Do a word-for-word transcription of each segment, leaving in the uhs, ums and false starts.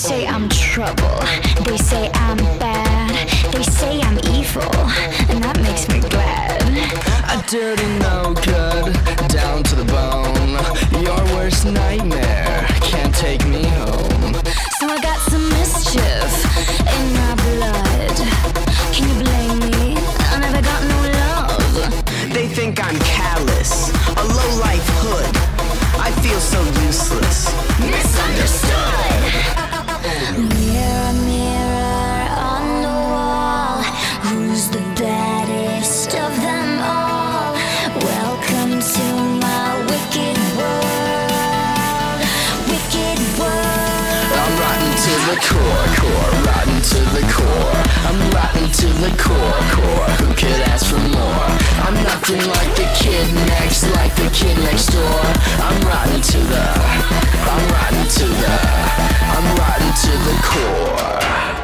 say I'm trouble, they say I'm bad, they say I'm evil, and that makes me glad. A dirty no good, down to the bone, your worst nightmare can't take me home. So I got some mischief in my blood. Can you blame me? I never got no love. They think I'm callous, a low-life hood. I feel so useless. Misunderstood. Mirror, mirror on the wall, who's the baddest of them all? Welcome to my wicked world, wicked world. I'm rotten to the core, core, rotten to the core. I'm rotten to the core, core. Who could ask for more? I'm nothing like the kid next, like the kid next door. I'm rotten to the, I'm rotten to the, I'm rotten to the core.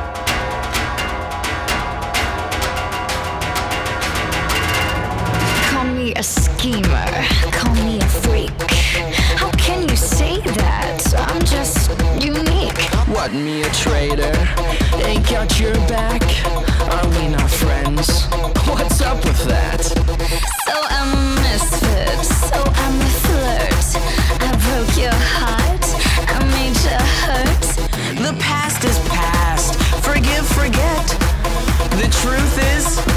Call me a schemer, call me a freak. How can you say that? I'm just unique. What, me a traitor? Ain't got your back? Are we not friends? What's up with that? So I'm a misfit, so I'm a flirt. I broke your heart, I made you hurt. The past is past, forgive, forget. The truth is